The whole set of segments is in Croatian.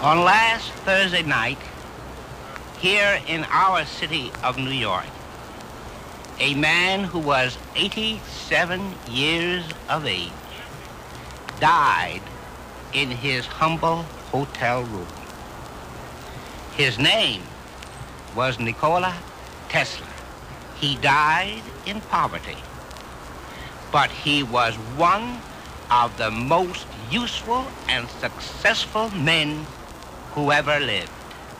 On last Thursday night, here in our city of New York, a man who was 87 years of age died in his humble hotel room. His name was Nikola Tesla. He died in poverty, but he was one of the most useful and successful men who ever lived.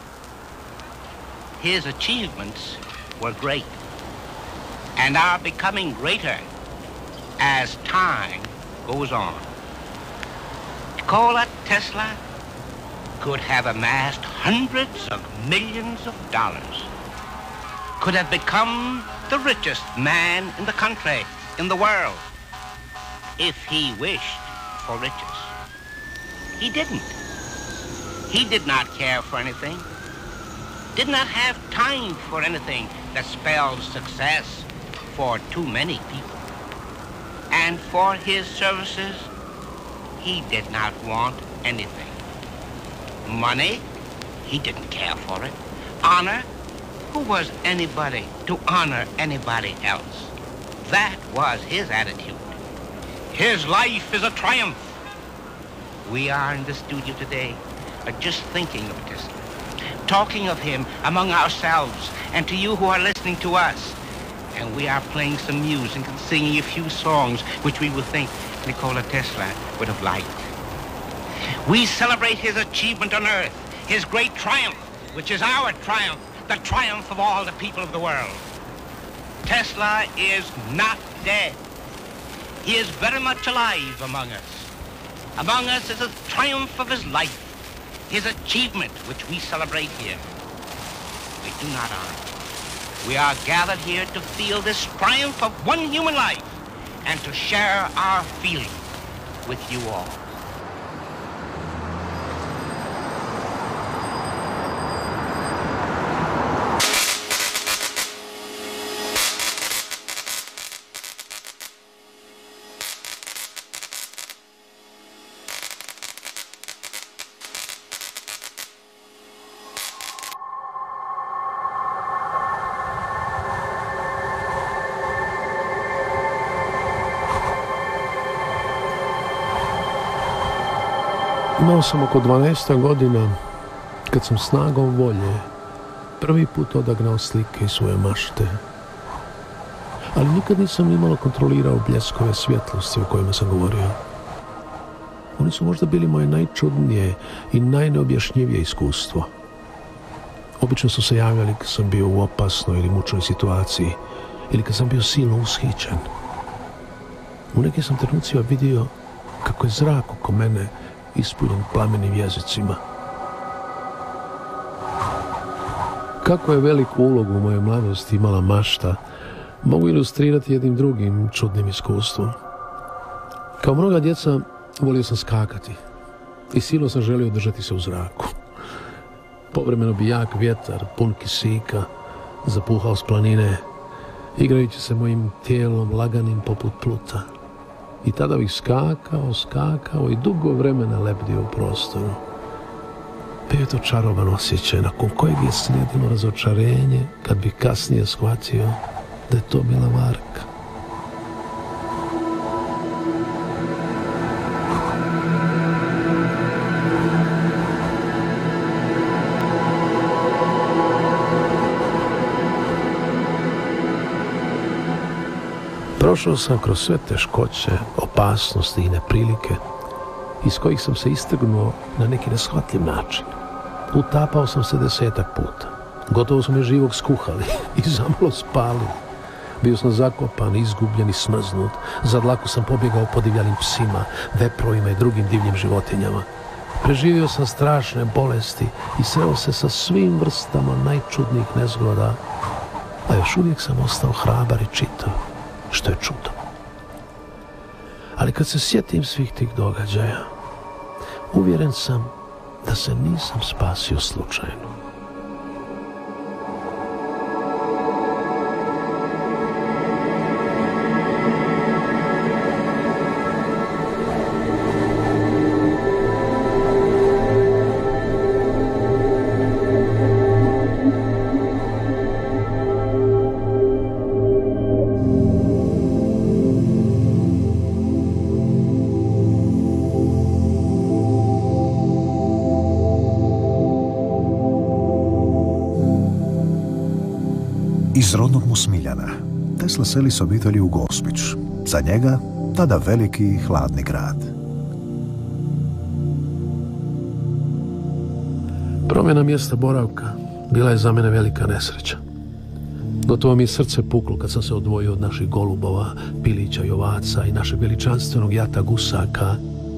His achievements were great and are becoming greater as time goes on. Nikola Tesla could have amassed hundreds of millions of dollars, could have become the richest man in the country, in the world, if he wished for riches. He didn't. He did not care for anything, did not have time for anything that spells success for too many people. And for his services, he did not want anything. Money, he didn't care for it. Honor, who was anybody to honor anybody else? That was his attitude. His life is a triumph. We are in the studio today, just thinking of Tesla, talking of him among ourselves and to you who are listening to us. And we are playing some music and singing a few songs which we would think Nikola Tesla would have liked. We celebrate his achievement on earth, his great triumph, which is our triumph, the triumph of all the people of the world. Tesla is not dead. He is very much alive among us. Among us is the triumph of his life, his achievement, which we celebrate here. We do not honor. We are gathered here to feel this triumph of one human life and to share our feeling with you all. Imao sam oko 12 godina kad sam snagom volje prvi put odagnao slike iz svoje mašte. Ali nikad nisam nimalo kontrolirao bljeskove svjetlosti o kojima sam govorio. Oni su možda bili moje najčudnije i najneobjašnjivije iskustvo. Obično su se javljali kad sam bio u opasnoj ili mučnoj situaciji ili kad sam bio silno ushićen. U nekim sam trenucima vidio kako je zrak oko mene ispunjen plamenim jezicima. Kako je veliku ulogu u mojoj mladosti imala mašta, mogu ilustrirati jednim drugim čudnim iskustvom. Kao mnoga djeca, volio sam skakati i silno sam želio držati se u zraku. Povremeno bi jak vjetar, pun kisika, zapuhao s planine, igrajući se mojim tijelom laganim poput pluta. I tada bih skakao i dugo vremena lebdio u prostoru. Bio je to čaroban osjećaj nakon kojeg je slijedilo razočarenje kad bih kasnije shvatio da je to bila varka. Prošao sam kroz sve teškoće, opasnosti i neprilike iz kojih sam se istrgnuo na neki neshvatljiv način. Utapao sam se 10-ak puta. Gotovo su me živog skuhali i zamalo spalili. Bio sam zakopan, izgubljen i smrznut. Za dlaku sam pobjegao po divljanim psima, veprovima i drugim divljim životinjama. Preživio sam strašne bolesti i sreo se sa svim vrstama najčudnijih nezgoda, a još uvijek sam ostao hrabar i čitav, što je čudo. Ali kad se sjetim svih tih događaja, uvjeren sam da se nisam spasio slučajno. Iz rodnog mu Smiljana Tesla seli s obitelji u Gospić, za njega tada veliki i hladni grad. Promjena mjesta boravka bila je za mene velika nesreća. Gotovo mi je srce puklo kad sam se odvojio od naših golubova, pilića i ovaca i našeg veličanstvenog jata gusaka.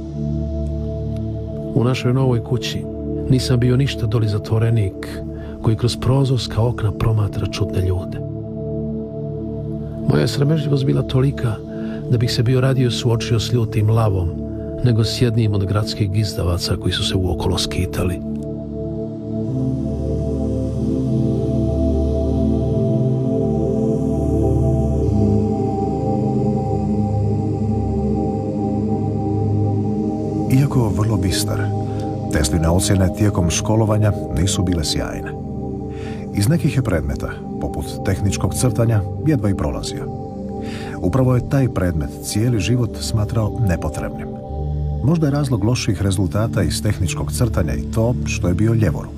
U našoj novoj kući nisam bio ništa doli zatvorenik koji kroz prozorska okna promatra čudne ljude. Moja sramežljivost bila tolika da bih se bio radije suočio s ljutim lavom nego s jednim od gradskih gizdavaca koji su se uokolo skitali. Iako vrlo bistar, Tesline ocjene tijekom školovanja nisu bile sjajne. Iz nekih je predmeta, poput tehničkog crtanja, jedva i prolazio. Upravo je taj predmet cijeli život smatrao nepotrebnim. Možda je razlog loših rezultata iz tehničkog crtanja i to što je bio ljevoruk.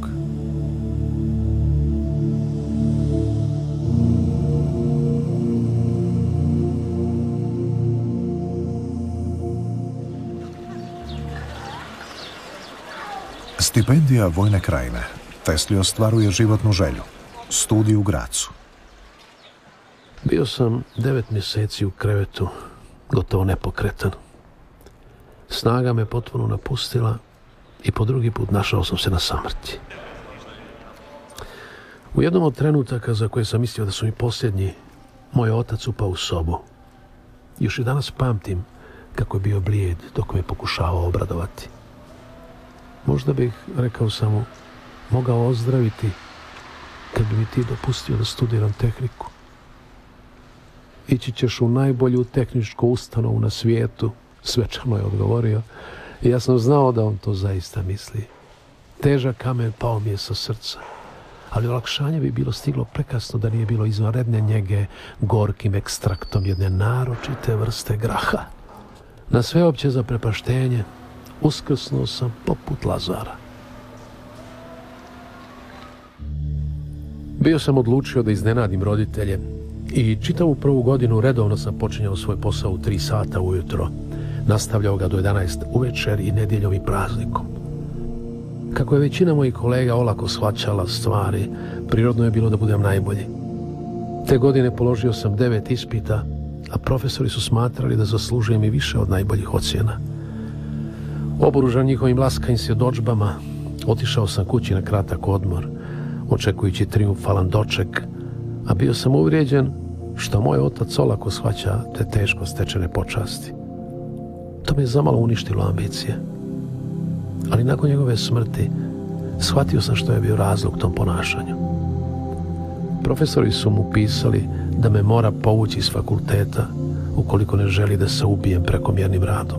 Stipendija Vojne krajine Tesli ostvaruje životnu želju, studij u Grazu. Bio sam 9 mjeseci u krevetu, gotovo nepokretan. Snaga me potpuno napustila i po drugi put našao sam se na samrti. U jednom od trenutaka za koje sam mislio da su mi posljednji, moj otac upao u sobu. Još i danas pamtim kako je bio blijed dok me pokušavao obradovati. Možda bih, rekao sam mu, mogao ozdraviti kad bi mi ti dopustio da studiram tehniku. Ići ćeš u najbolju tehničku ustanovu na svijetu, svečano je odgovorio. I ja sam znao da on to zaista misli. Težak kamen pao mi je sa srca, ali olakšanje bi bilo stiglo prekasno da nije bilo izvanredne njege gorkim ekstraktom jedne naročite vrste graha. Na sveopće zaprepaštenje uskrsnuo sam poput Lazara. Bio sam odlučio da iznenadim roditelje i čitavu prvu godinu redovno sam počinjao svoj posao u 3 sata ujutro. Nastavljao ga do 11 uvečer i nedjeljom i praznikom. Kako je većina mojih kolega olako shvaćala stvari, prirodno je bilo da budem najbolji. Te godine položio sam 9 ispita, a profesori su smatrali da zaslužujem i više od najboljih ocjena. Oboružan njihovim laskajim svjedodžbama, otišao sam kući na kratak odmor, očekujući triumfalan doček, a bio sam uvrijeđen što moj otac olako shvaća te teško stečene počasti. To me je zamalo uništilo ambicije. Ali nakon njegove smrti shvatio sam što je bio razlog tom ponašanju. Profesori su mu pisali da me mora povući iz fakulteta ukoliko ne želi da se ubijem prekomjernim radom.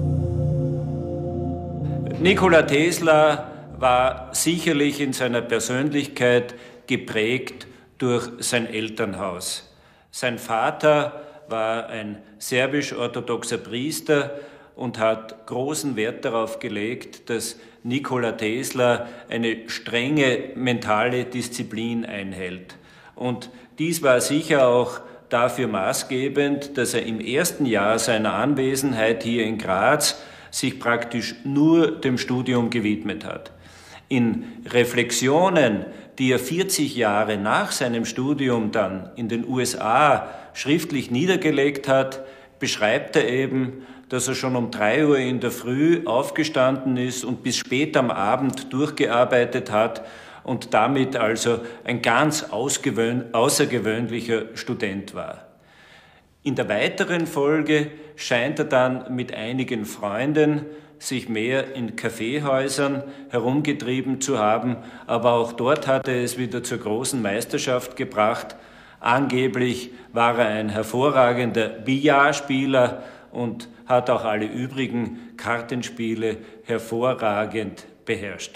Nikola Tesla war sicherlich in seiner Persönlichkeit geprägt durch sein Elternhaus. Sein Vater war ein serbisch-orthodoxer Priester und hat großen Wert darauf gelegt, dass Nikola Tesla eine strenge mentale Disziplin einhält. Und dies war sicher auch dafür maßgebend, dass er im ersten Jahr seiner Anwesenheit hier in Graz sich praktisch nur dem Studium gewidmet hat. In Reflexionen, die er 40 Jahre nach seinem Studium dann in den USA schriftlich niedergelegt hat, beschreibt er eben, dass er schon um 3 Uhr in der Früh aufgestanden ist und bis spät am Abend durchgearbeitet hat und damit also ein ganz außergewöhnlicher Student war. In der weiteren Folge scheint er dann mit einigen Freunden sich mehr in Kaffeehäusern herumgetrieben zu haben, aber auch dort hat er es wieder zur großen Meisterschaft gebracht. Angeblich war er ein hervorragender Billardspieler und hat auch alle übrigen Kartenspiele hervorragend beherrscht.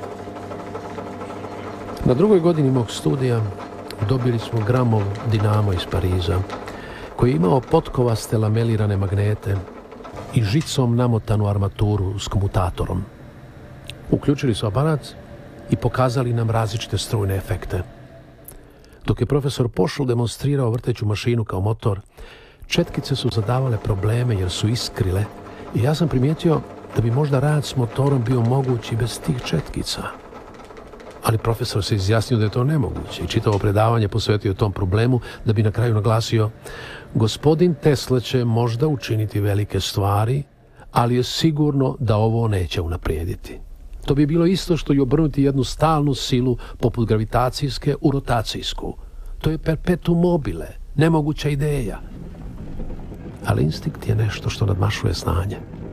Na drugoj godini mog studija dobili smo Gramov Dinamo iz Pariza, koji je imao potkovaste lamelirane magnete i žicom namotanu armaturu s komutatorom. Uključili su aparat i pokazali nam različite strujne efekte. Dok je profesor Pošl demonstrirao vrteću mašinu kao motor, četkice su zadavale probleme jer su iskrile i ja sam primijetio da bi možda rad s motorom bio moguć i bez tih četkica. Ali profesor se izjasnio da je to nemoguće i čitavo predavanje posvetio tom problemu da bi na kraju naglasio: gospodin Tesla će možda učiniti velike stvari, ali je sigurno da ovo neće unaprijediti. To bi bilo isto što i obrnuti jednu stalnu silu poput gravitacijske u rotacijsku. To je perpetuum mobile, nemoguća ideja. Ali instinkt je nešto što nadmašuje znanje.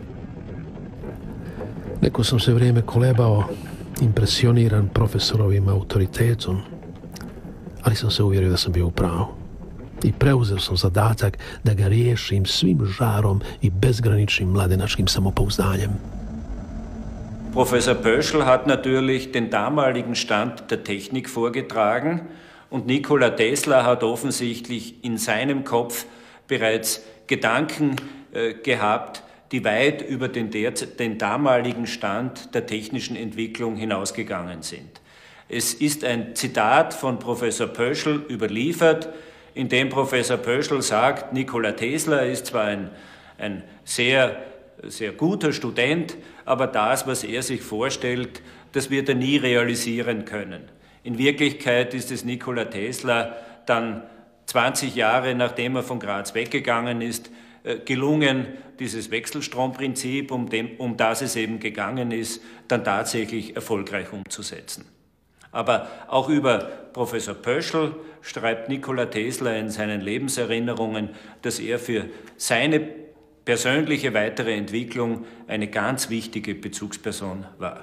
Neko sam se vrijeme kolebao, impresioniran profesorovim autoritetom, ali sam se uvjerio da sam bio u pravu. I preuzeo sam zadatak da ga riješim svim žarom i bezgraničnim mladenačkim samopouzdanjem. Professor Pöschl hat natürlich den damaligen Stand der Technik vorgetragen und Nikola Tesla hat offensichtlich in seinem Kopf bereits Gedanken gehabt, die weit über den damaligen Stand der technischen Entwicklung hinausgegangen sind. Es ist ein Zitat von Professor Pöschl überliefert, in dem Professor Pöschl sagt, Nikola Tesla ist zwar ein sehr guter Student, aber das, was er sich vorstellt, das wird er nie realisieren können. In Wirklichkeit ist es Nikola Tesla dann 20 Jahre nachdem er von Graz weggegangen ist, gelungen, dieses Wechselstromprinzip, um das es eben gegangen ist, dann tatsächlich erfolgreich umzusetzen. Aber auch über Professor Pöschl schreibt Nikola Tesla in seinen Lebenserinnerungen, dass er für seine persönliche weitere Entwicklung eine ganz wichtige Bezugsperson war.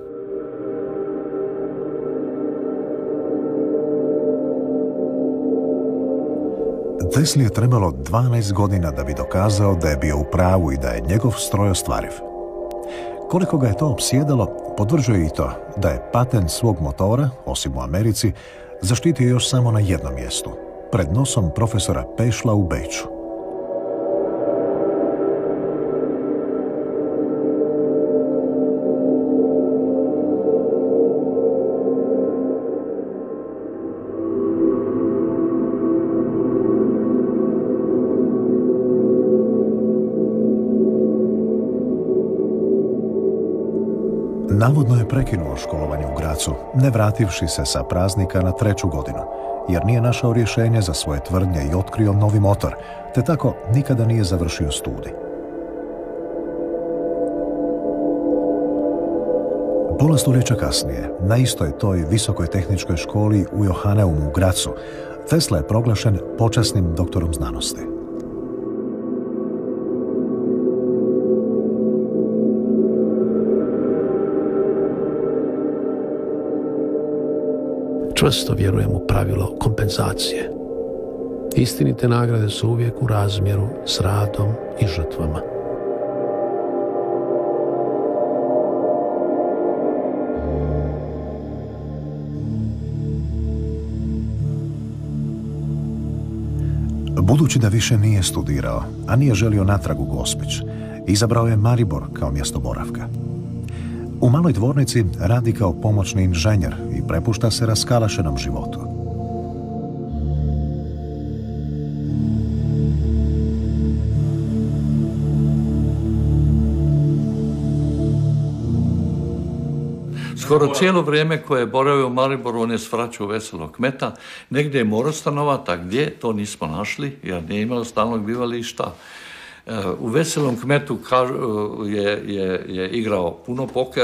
Tesli je trebalo 12 godina da bi dokazao da je bio u pravu i da je njegov stroj ostvariv. Koliko ga je to opsjedalo, potvrđuje i to da je patent svog motora, osim u Americi, zaštitio još samo na jednom mjestu, pred nosom profesora Pešla u Beču. Navodno je prekinuo školovanje u Grazu, ne vrativši se sa praznika na 3. godinu, jer nije našao rješenje za svoje tvrdnje i otkrio novi motor, te tako nikada nije završio studij. Pola stoljeća kasnije, na istoj toj visokoj tehničkoj školi u Johanneumu u Grazu, Tesla je proglašen počasnim doktorom znanosti. Čvrsto vjerujem u pravilo kompenzacije. Istinite nagrade su uvijek u razmjeru s radom i žrtvama. Budući da više nije studirao, a nije želio natrag u Gospić, izabrao je Maribor kao mjesto boravka. U maloj tvornici radi kao pomoćni inženjer i prepušta se raskalašenom životu. Skoro cijelo vrijeme koje je boravio u Mariboru, on je svraćao Veselog kmeta. Negdje je morao stanovati, a gdje, to nismo našli, jer nije imalo stalnog bivališta. U Veselom kmetu je igrao puno poker,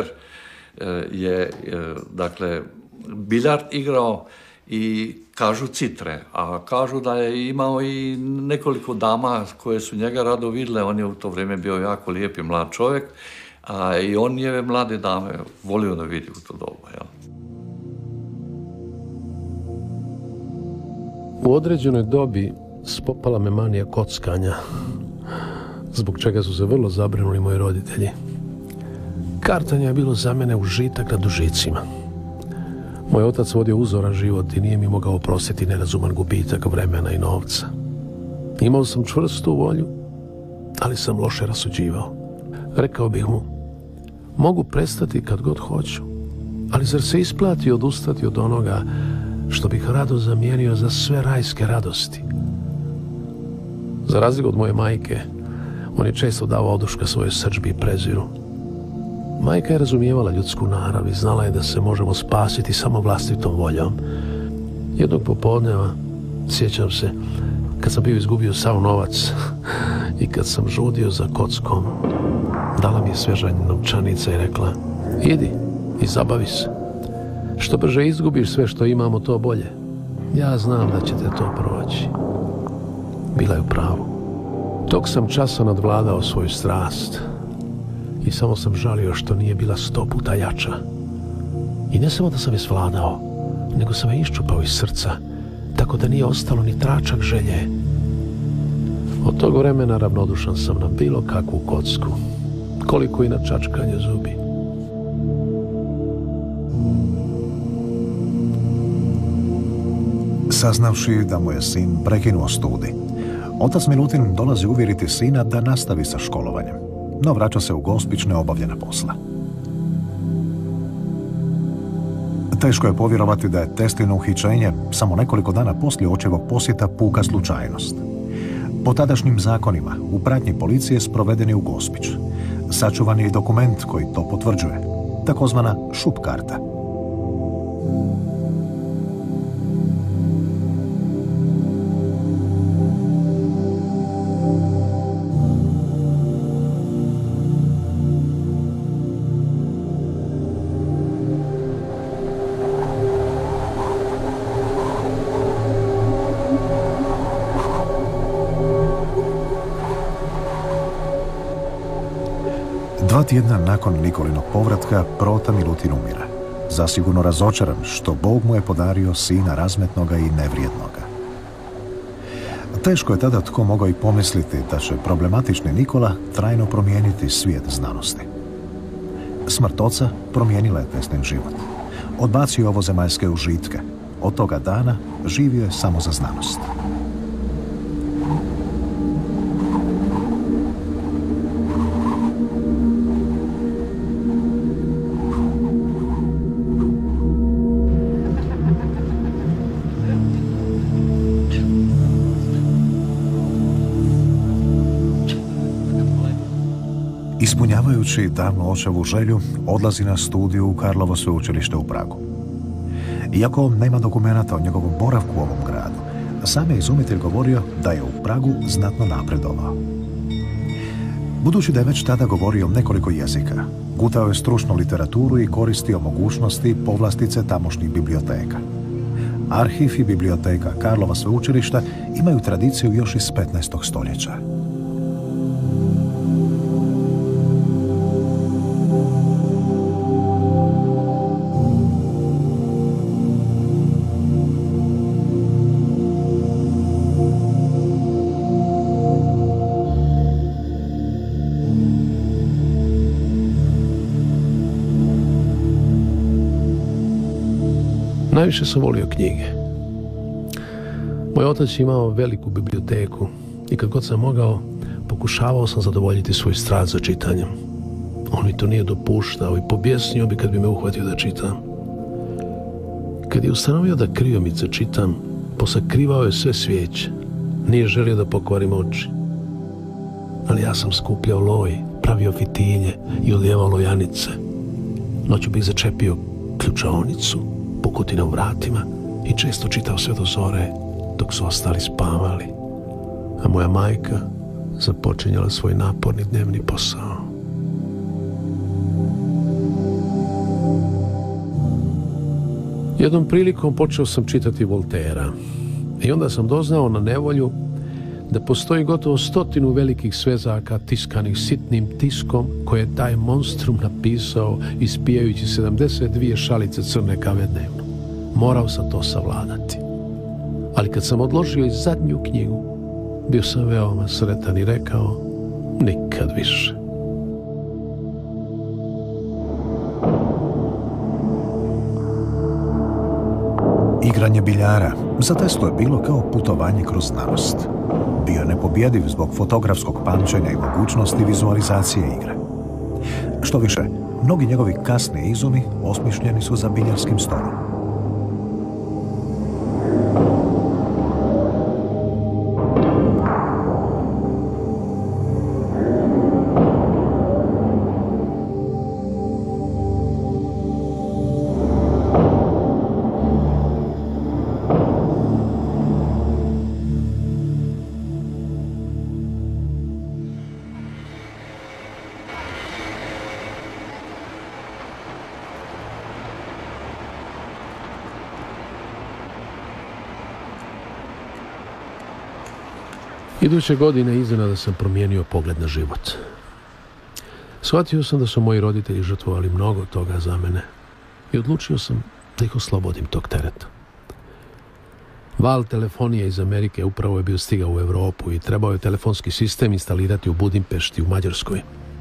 dakle, biljard igrao i kažu citre, a kažu da je imao i nekoliko dama koje su njega rado vidjele. On je u to vrijeme bio jako lijep i mlad čovjek, a i on je mlade dame volio da vidi u to doba. Ja. U određenoj dobi spopala me manija kockanja, zbog čega su se vrlo zabrinuli moji roditelji. Kartanje je bilo za mene užitak nad užicima. Moj otac vodio uzoran život i nije mi mogao oprostiti nerazuman gubitak vremena i novca. Imao sam čvrstu volju, ali sam loše rasuđivao. Rekao bih mu, mogu prestati kad god hoću, ali zar se isplati odustati od onoga što bih rado zamijenio za sve rajske radosti. Za razliku od moje majke, on je često davao oduška svojoj srdžbi i preziru. Majka je razumijevala ljudsku narav i znala je da se možemo spasiti samo vlastitom voljom. Jednog popodneva, sjećam se, kad sam bio izgubio sav novac i kad sam žudio za kockom, dala mi je svježanje novčanica i rekla: idi i zabavi se. Što brže izgubiš sve što imamo, to bolje. Ja znam da će te to proći. Bila je u pravu. Tog sam časa nadvladao svoju strast i samo sam žalio što nije bila 100 puta jača. I ne samo da sam je svladao, nego sam je iščupao iz srca, tako da nije ostalo ni tračak želje. Od tog vremena ravnodušan sam na bilo kakvu kocku, koliko i na čačkanje zubi. Saznavši da mu je sin prekinuo studij, otac Milutin dolazi uvjeriti sina da nastavi sa školovanjem, no vraća se u Gospić neobavljena posla. Teško je povjerovati da je Teslino uhićenje samo nekoliko dana poslije očevog posjeta puka slučajnost. Po tadašnjim zakonima u pratnji policije sproveden je u Gospić. Sačuvan je i dokument koji to potvrđuje, takozvana šup karta. Dva tjedna nakon Nikolinog povratka, Prota Milutin umire, zasigurno razočaran što Bog mu je podario sina razmetnoga i nevrijednoga. Teško je tada tko mogao i pomisliti da će problematični Nikola trajno promijeniti svijet znanosti. Smrt oca promijenila je Teslin život. Odbacio ovozemaljske užitke. Od toga dana živio je samo za znanost. Ispunjavajući davno očevu želju, odlazi na studiju u Karlovo sveučilište u Pragu. Iako nema dokumenata o njegovom boravku u ovom gradu, sam je izumitelj govorio da je u Pragu znatno napredovao. Budući da je već tada govorio nekoliko jezika, gutao je stručnu literaturu i koristio mogućnosti povlastice tamošnjih biblioteka. Arhiv i biblioteka Karlova sveučilišta imaju tradiciju još iz 15. stoljeća. Najviše sam volio knjige. Moj otac je imao veliku biblioteku i kad god sam mogao, pokušavao sam zadovoljiti svoj strast za čitanjem. On mi to nije dopuštao i pobjesnio bi kad bi me uhvatio da čitam. Kad je ustanovio da kriomice čitam, posakrivao je sve svijeće. Nije želio da pokvarim oči. Ali ja sam skupljao loj, pravio fitilje i odlijevao lojanice. Noću bih začepio ključaonicu, pukotine u vratima i često čitao sve do zore dok su ostali spavali, a moja majka započinjala svoj naporni dnevni posao. Jednom prilikom počeo sam čitati Voltairea i onda sam doznao na nevolju da postoji gotovo 100 velikih svezaka tiskanih sitnim tiskom koje je taj monstrum napisao ispijajući 72 šalice crne kave dnevno. Morao sam to savladati. Ali kad sam odložio i zadnju knjigu, bio sam veoma sretan i rekao: nikad više. Igranje biljara za Teslu je bilo kao putovanje kroz znanost. Bio je nepobjediv zbog fotografskog pamćenja i mogućnosti vizualizacije igre. Što više, mnogi njegovi kasni izumi osmišljeni su za biljarskim stolom. Iduće godine iznenada sam promijenio pogled na život. Shvatio sam da su moji roditelji žrtvovali mnogo toga za mene i odlučio sam da ih oslobodim tog tereta. Val telefonije iz Amerike upravo je bio stigao u Europu i trebao je telefonski sistem instalirati u Budimpešti u Mađarskoj.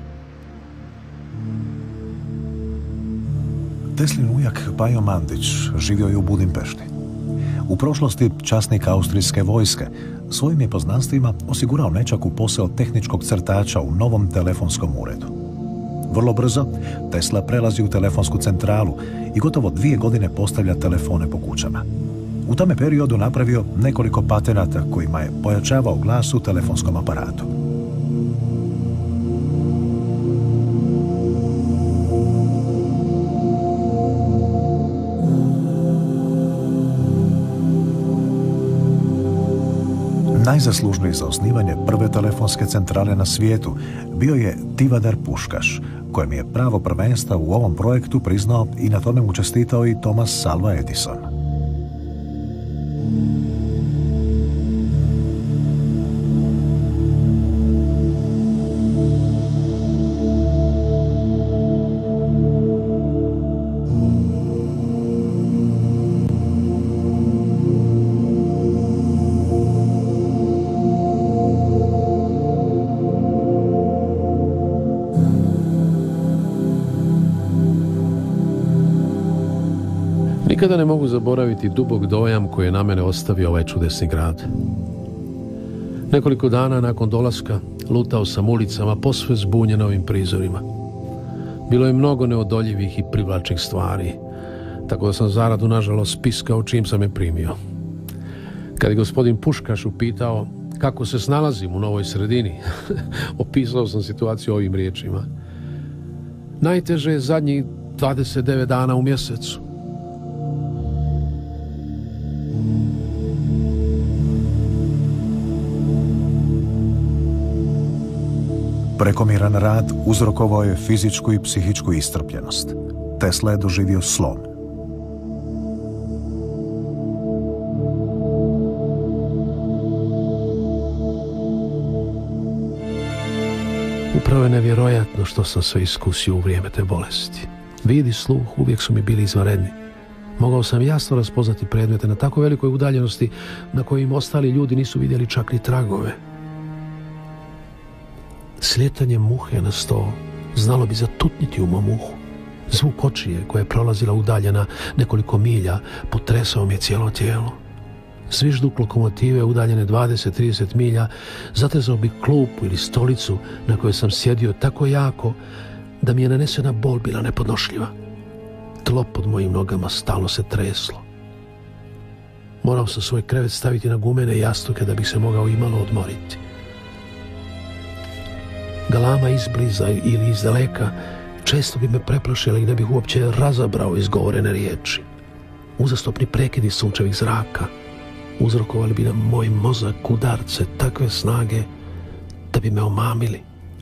Teslin ujak Pajo Mandić živio je u Budimpešti. U prošlosti časnik austrijske vojske svojim je poznanstvima osigurao nečaku posao tehničkog crtača u novom telefonskom uredu. Vrlo brzo Tesla prelazi u telefonsku centralu i gotovo 2 godine postavlja telefone po kućama. U tome periodu napravio nekoliko patenata kojima je pojačavao glas u telefonskom aparatu. Najzaslužniji za osnivanje prve telefonske centrale na svijetu bio je Tivadar Puškaš, kojem je pravo prvenstva u ovom projektu priznao i na tome mu čestitao i Thomas Alva Edison. Nikada ne mogu zaboraviti dubok dojam koji je na mene ostavio ovaj čudesni grad. Nekoliko dana nakon dolaska lutao sam ulicama posve zbunjen ovim prizorima. Bilo je mnogo neodoljivih i privlačnih stvari, tako da sam zaradu nažalost spiskao čim sam je primio. Kad je gospodin Puškaš upitao kako se snalazim u novoj sredini, opisao sam situaciju ovim riječima. Najteže je zadnjih 29 dana u mjesecu. Prekomjeran rad uzrokovao je fizičku i psihičku iscrpljenost. Tesla je doživio slom. Upravo je nevjerojatno što sam sve iskusio u vrijeme te bolesti. Vid i sluh uvijek su mi bili izvanredni. Mogao sam jasno raspoznati predmete na tako velikoj udaljenosti na kojim ostali ljudi nisu vidjeli čak ni tragove. Slijetanje muhe na stol znalo bi zatutniti u mom uhu. Zvuk kočije koja je prolazila udaljena nekoliko milja potresao mi je cijelo tijelo. Zvižduk lokomotive udaljene 20-30 milja zatezao bi klupu ili stolicu na kojoj sam sjedio tako jako da mi je nanesena bol bila nepodnošljiva. Tlo pod mojim nogama stalno se treslo. Morao sam svoj krevet staviti na gumene jastuke da bih se mogao imalo odmoriti. Galama izbliza ili iz daleka često bi me preplašila i ne bih uopće razabrao izgovorene riječi. Uzastopni prekidi sunčevih zraka uzrokovali bi na moj mozak udarce takve snage da bi me omamili.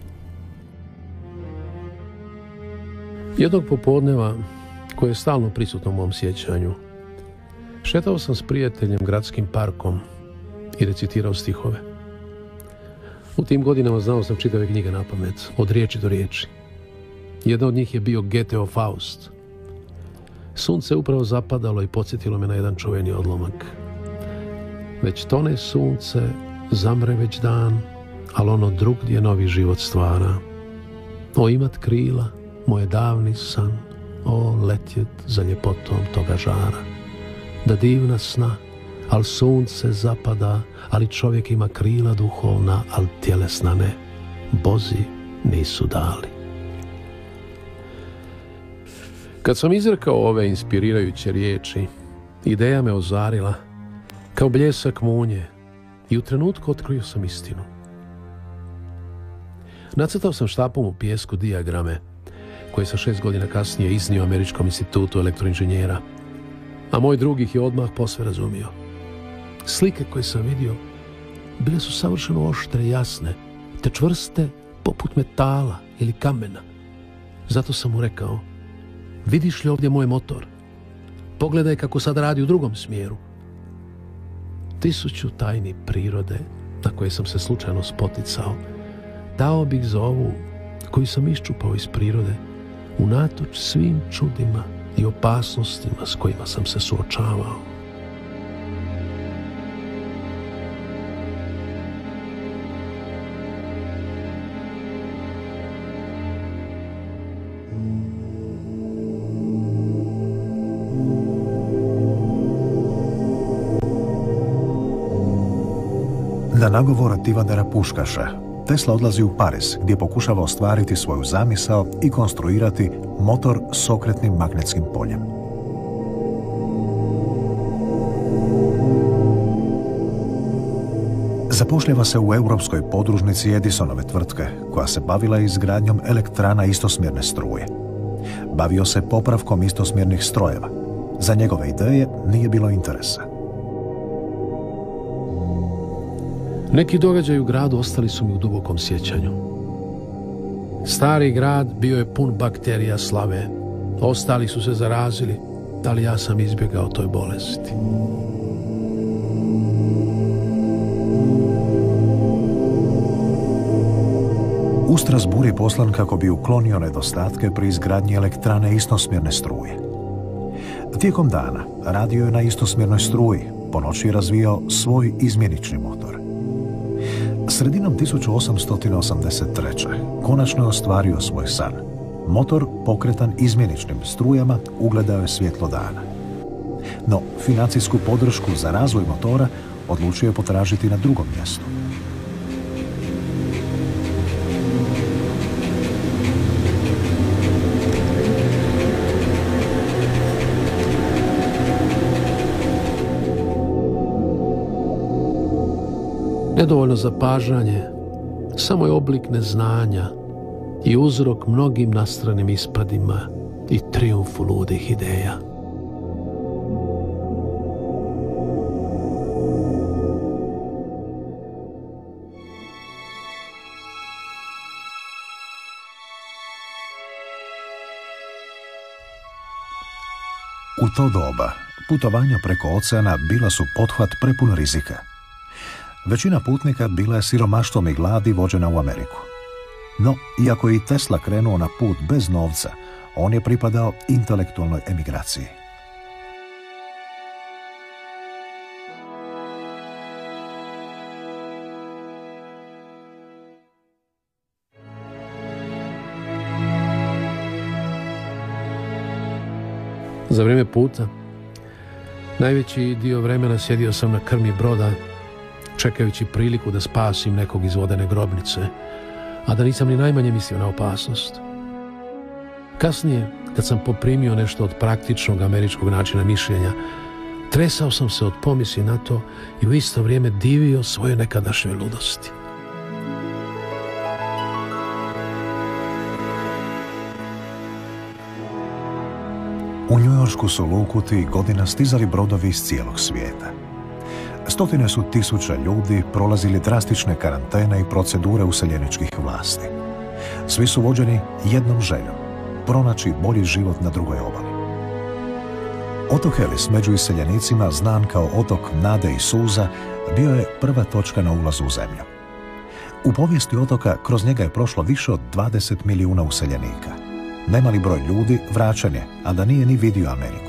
Jednog popodneva, koje je stalno prisutno u mom sjećanju, šetao sam s prijateljem gradskim parkom i recitirao stihove. U tim godinama znao sam čitave knjige napamet, od riječi do riječi. Jedna od njih je bio Goetheov Faust. Sunce upravo zapadalo i podsjetilo me na jedan čuveni odlomak. Već tone sunce, zamre već dan, ali ono drugdje novi život stvara. O imat krila, moje davni san, o letjet za ljepotom toga žara. Da divna sna, al sunce zapada, ali čovjek ima krila duhovna, al tjelesna ne. Bozi nisu dali. Kad sam izrekao ove inspirirajuće riječi, ideja me ozarila kao bljesak munje i u trenutku otkrio sam istinu. Nacrtao sam štapom u pijesku dijagrame koje sam 6 godina kasnije iznio Američkom institutu elektroinženjera, a moj drug ih je odmah posve razumio. Slike koje sam vidio bile su savršeno oštre i jasne, te čvrste poput metala ili kamena. Zato sam mu rekao: vidiš li ovdje moj motor? Pogledaj kako sad radi u drugom smjeru. 1000 tajni prirode na koje sam se slučajno spoticao, dao bih za ovu koju sam iščupao iz prirode, unatoč svim čudima i opasnostima s kojima sam se suočavao. Na nagovor Tivadara Puškaša, Tesla odlazi u Pariz gdje pokušava ostvariti svoju zamisao i konstruirati motor s okretnim magnetskim poljem. Zapošljava se u europskoj podružnici Edisonove tvrtke, koja se bavila izgradnjom elektrana istosmjerne struje. Bavio se popravkom istosmjernih strojeva. Za njegove ideje nije bilo interesa. Neki događaji u gradu ostali su mi u dubokom sjećanju. Stari grad bio je pun bakterija slave. Ostali su se zarazili, ali ja sam izbjegao toj bolesti. U Strasbourg je poslan kako bi uklonio nedostatke pri izgradnji elektrane istosmjerne struje. Tijekom dana radio je na istosmjernoj struji, po noći je razvijao svoj izmjenični motor. Sredinom 1883. konačno je ostvario svoj san. Motor pokretan izmjeničnim strujama ugledao je svjetlo dana. No, financijsku podršku za razvoj motora odlučio je potražiti na drugom mjestu. Nedovoljno zapažanje, samo je oblik neznanja i uzrok mnogim nastranim ispadima i trijumfu ludih ideja. U to doba putovanja preko oceana bila su pothvat prepun rizika. Većina putnika bila je siromaštvom i gladi vođena u Ameriku. No, iako je i Tesla krenuo na put bez novca, on je pripadao intelektualnoj emigraciji. Za vrijeme puta, najveći dio vremena sjedio sam na krmi broda, čekajući priliku da spasim nekog iz vodene grobnice, a da nisam ni najmanje mislio na opasnost. Kasnije, kad sam poprimio nešto od praktičnog američkog načina mišljenja, tresao sam se od pomisli na to i u isto vrijeme divio svojoj nekadašnjoj ludosti. U Njujorsku su luku tih godina stizali brodovi iz cijelog svijeta. Stotine su tisuća ljudi prolazili drastične karantene i procedure useljeničkih vlasti. Svi su vođeni jednom željom, pronaći bolji život na drugoj obali. Otok Ellis među iseljenicima, znan kao otok nade i suza, bio je prva točka na ulazu u zemlju. U povijesti otoka kroz njega je prošlo više od 20 milijuna useljenika. Nemali broj ljudi vraćan je, a da nije ni vidio Ameriku.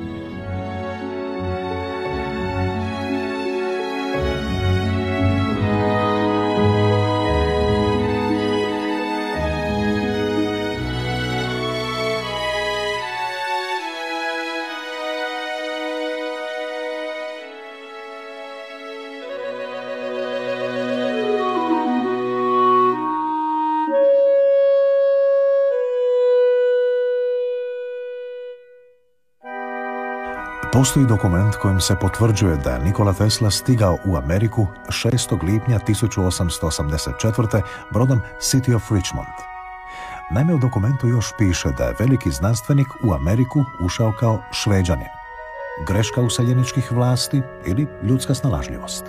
Postoji dokument kojim se potvrđuje da je Nikola Tesla stigao u Ameriku 6. lipnja 1884. brodom City of Richmond. Naime, u dokumentu još piše da je veliki znanstvenik u Ameriku ušao kao Šveđanin. Greška useljeničkih vlasti ili ljudska snalažljivost.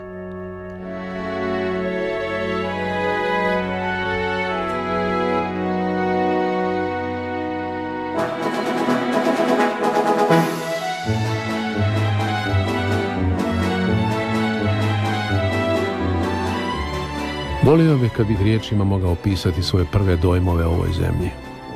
Volio me kad bih riječima mogao opisati svoje prve dojmove o ovoj zemlji.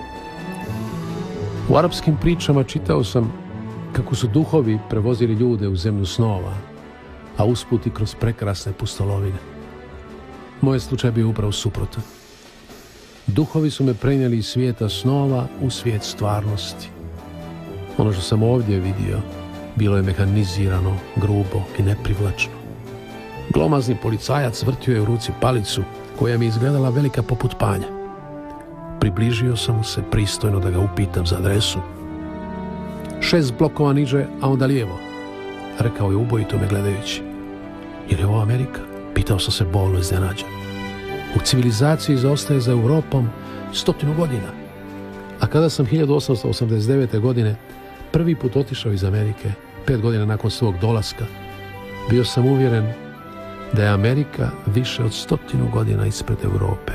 U arapskim pričama čitao sam kako su duhovi prevozili ljude u zemlju snova, a usput i kroz prekrasne pustolovine. Moj slučaj bio upravo suprotan. Duhovi su me prenijeli iz svijeta snova u svijet stvarnosti. Ono što sam ovdje vidio bilo je mehanizirano, grubo i neprivlačno. Glomazni policajac vrtio je u ruci palicu koja mi izgledala velika poput panja. Približio sam mu se pristojno da ga upitam za adresu. 6 blokova niže, a onda lijevo, rekao je ubojito me gledajući. Je li ovo Amerika? Pitao sam se bolno iznenađen. U civilizaciji zaostaje za Europom 100 godina. A kada sam 1889. godine prvi put otišao iz Amerike, 5 godina nakon svog dolaska, bio sam uvjeren da je Amerika više od 100 godina ispred Europe.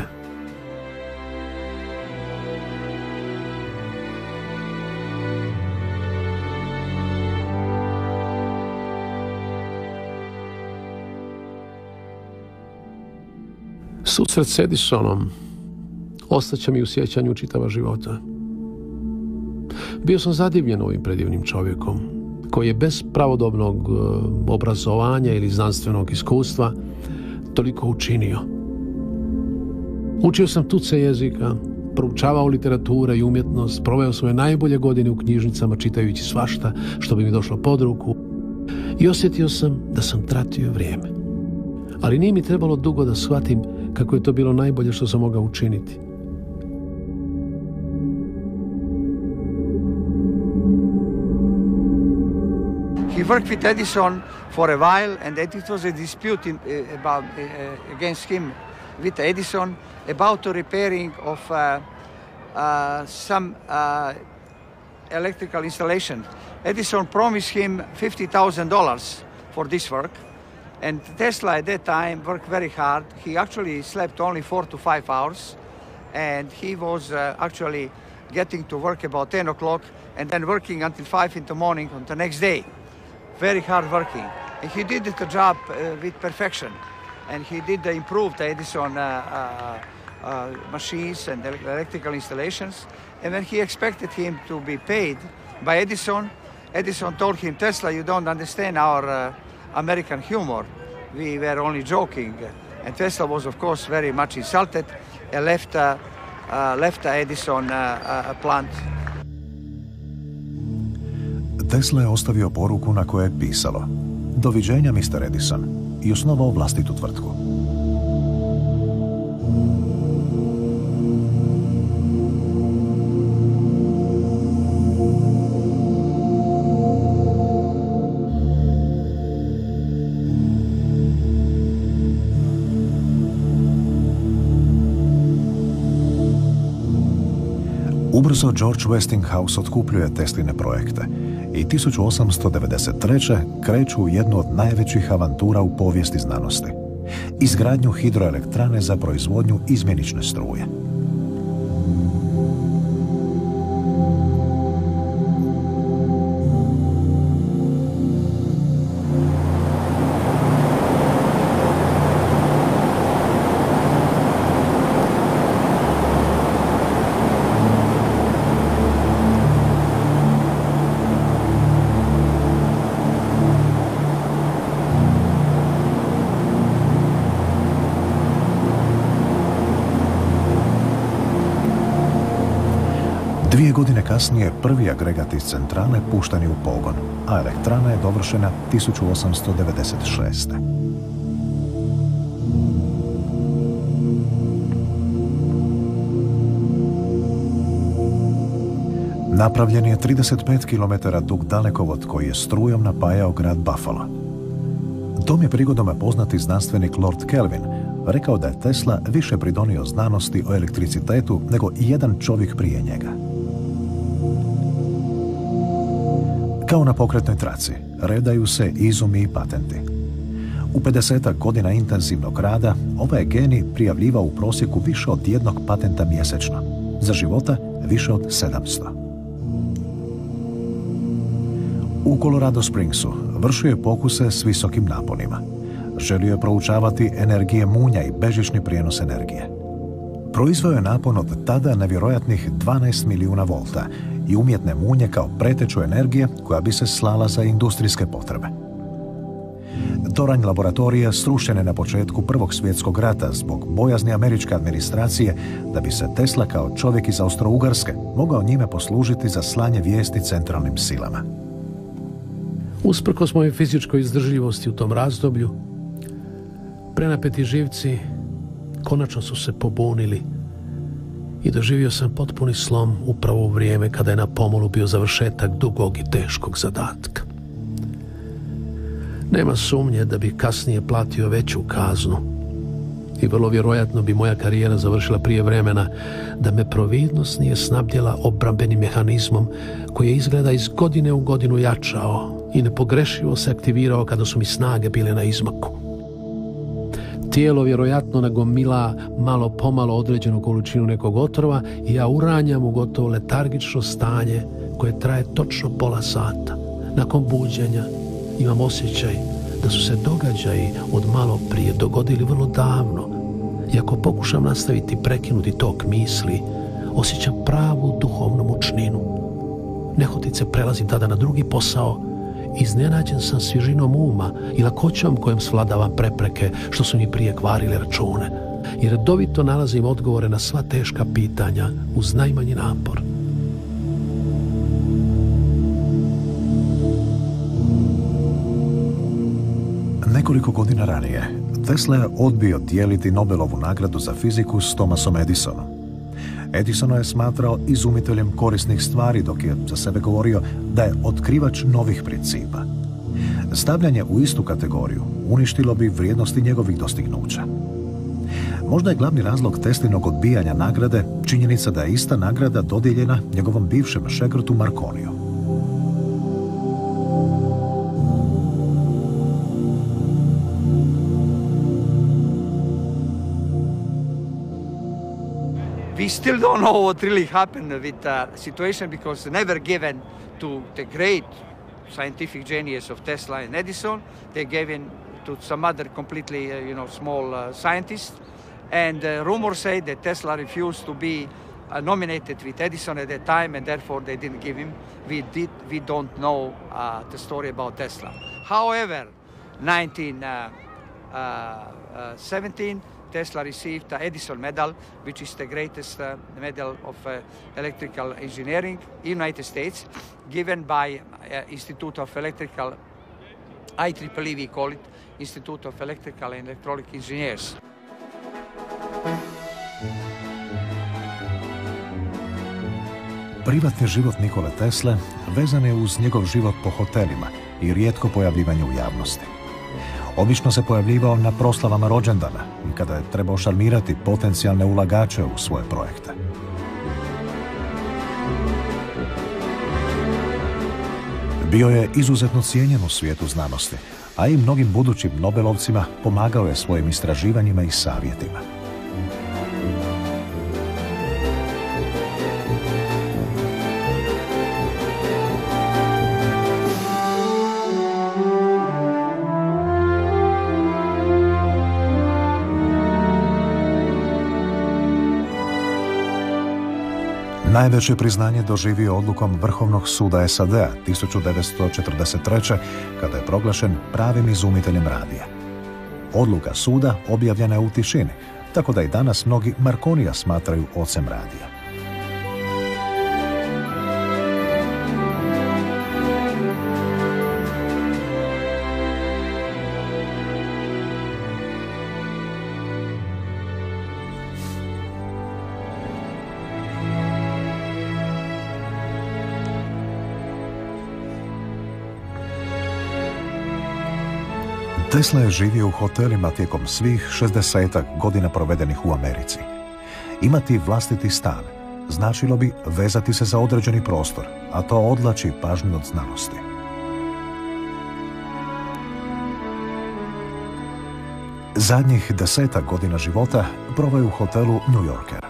Susret s Edisonom ostaće mi u sjećanju čitava života. Bio sam zadivljen ovim predivnim čovjekom, koji je bez pravodobnog obrazovanja ili znanstvenog iskustva toliko učinio. Učio sam tuce jezika, proučavao literature i umjetnost, proveo svoje najbolje godine u knjižnicama čitajući svašta što bi mi došlo pod ruku i osjetio sam da sam tratio vrijeme. Ali nije mi trebalo dugo da shvatim kako je to bilo najbolje što sam mogao učiniti. He worked with Edison for a while, and it was a dispute against him with Edison about the repairing of some electrical installation. Edison promised him $50,000 for this work, and Tesla at that time worked very hard. He actually slept only 4 to 5 hours, and he was actually getting to work about 10 o'clock and then working until 5 in the morning on the next day. Very hard working. And he did the job with perfection. And he did improve the Edison machines and electrical installations. And when he expected him to be paid by Edison, Edison told him, Tesla, you don't understand our American humor. We were only joking. And Tesla was, of course, very much insulted and left the Edison plant. Tesla je ostavio poruku na kojoj je pisalo: Doviđenja, Mr. Edison, i osnovao vlastitu tvrtku. Ubrzo George Westinghouse otkupljuje Tesline projekte i 1893. kreću u jednu od najvećih avantura u povijesti znanosti. Izgradnju hidroelektrane za proizvodnju izmjenične struje. Godine kasnije prvi agregat iz centrale pušten je u pogon, a elektrana je dovršena 1896. Napravljen je 35 km dug dalekovod koji je strujom napajao grad Buffalo. Tom je prigodom poznati znanstvenik Lord Kelvin rekao da je Tesla više pridonio znanosti o elektricitetu nego jedan čovjek prije njega. Kao na pokretnoj traci, redaju se izumi i patenti. U 50 godina intenzivnog rada, ovaj je genij prijavljivao u prosjeku više od 1 patenta mjesečno. Za života više od 700. U Colorado Springsu vršio je pokuse s visokim naponima. Želio je proučavati energije munja i bežični prijenos energije. Proizveo je napon od tada nevjerojatnih 12 milijuna volta i umjetne munje kao preteču energije koja bi se slala za industrijske potrebe. Toranj laboratorija srušen je na početku Prvog svjetskog rata zbog bojazni američke administracije da bi se Tesla kao čovjek iz Austro-Ugarske mogao njime poslužiti za slanje vijesti centralnim silama. Usprkos mojoj fizičkoj izdržljivosti u tom razdoblju, prenapeti živci konačno su se pobunili i doživio sam potpuni slom upravo u vrijeme kada je na pomolu bio završetak dugog i teškog zadatka. Nema sumnje da bi kasnije platio veću kaznu i vrlo vjerojatno bi moja karijera završila prije vremena da me providnost nije snabdjela obrambenim mehanizmom koji je izgleda iz godine u godinu jačao i nepogrešivo se aktivirao kada su mi snage bile na izmaku. Tijelo vjerojatno nagomila malo pomalo određenu količinu nekog otrova i ja uranjam u gotovo letargično stanje koje traje točno pola sata. Nakon buđenja imam osjećaj da su se događaji od malo prije dogodili vrlo davno i ako pokušam nastaviti prekinuti tok misli, osjećam pravu duhovnu mučninu. Nehotice prelazim tada na drugi posao. Iznenađen sam svježinom uma i lakoćom kojom svladavam prepreke što su mi prije kvarile račune i redovito nalazim odgovore na sva teška pitanja uz najmanji napor. Nekoliko godina ranije Tesla je odbio dijeliti Nobelovu nagradu za fiziku s Thomasom Edisonom. Edison je smatrao izumiteljem korisnih stvari, dok je za sebe govorio da je otkrivač novih principa. Stavljanje u istu kategoriju uništilo bi vrijednosti njegovih dostignuća. Možda je glavni razlog Teslinog odbijanja nagrade činjenica da je ista nagrada dodijeljena njegovom bivšem šegrtu Marconiju. We still don't know what really happened with the situation because never given to the great scientific genius of Tesla and Edison. They gave in to some other completely, small scientists. And rumors say that Tesla refused to be nominated with Edison at that time, and therefore they didn't give him. We don't know the story about Tesla. However, 1917. Tesla received the Edison Medal, which is the greatest medal of electrical engineering in the United States, given by Institute of Electrical, IEEE we call it, Institute of Electrical and Electronic Engineers. Privatni život Nikole Tesle vezan je uz njegov život po hotelima i rijetko pojavljivanje u javnosti. Obično se pojavljivao na proslavama rođendana kada je trebao šarmirati potencijalne ulagače u svoje projekte. Bio je izuzetno cijenjen u svijetu znanosti, a i mnogim budućim Nobelovcima pomagao je svojim istraživanjima i savjetima. Najveće priznanje doživio odlukom Vrhovnog suda SAD-a 1943. kada je proglašen pravim izumiteljem radija. Odluka suda objavljena je u tišini, tako da i danas mnogi Marconija smatraju ocem radija. Tesla je živio u hotelima tijekom svih 60 godina provedenih u Americi. Imati vlastiti stan značilo bi vezati se za određeni prostor, a to odvlači pažnju od znanosti. Zadnjih 10 godina života proveo je u hotelu New Yorker.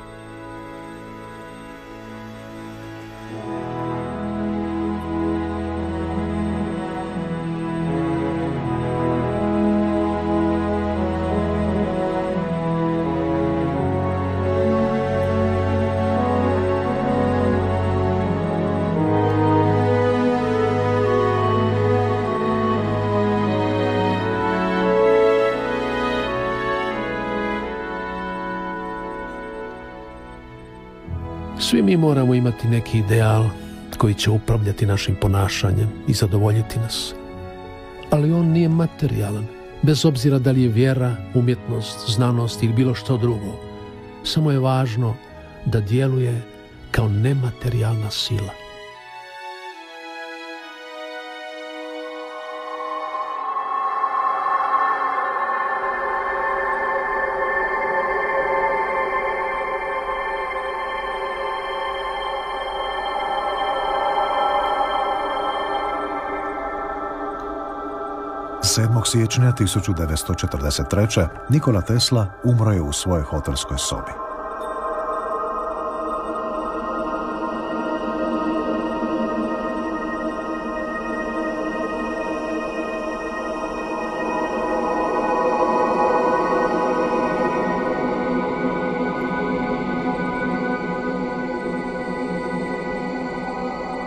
Svi mi moramo imati neki ideal koji će upravljati našim ponašanjem i zadovoljiti nas. Ali on nije materijalan, bez obzira da li je vjera, umjetnost, znanost ili bilo što drugo. Samo je važno da djeluje kao nematerijalna sila. Siječnja 1943. Nikola Tesla umro je u svojoj hotelskoj sobi.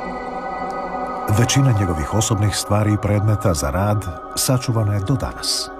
Većina njegovih osobnih stvari i predmeta za rad sačuvana je do danas.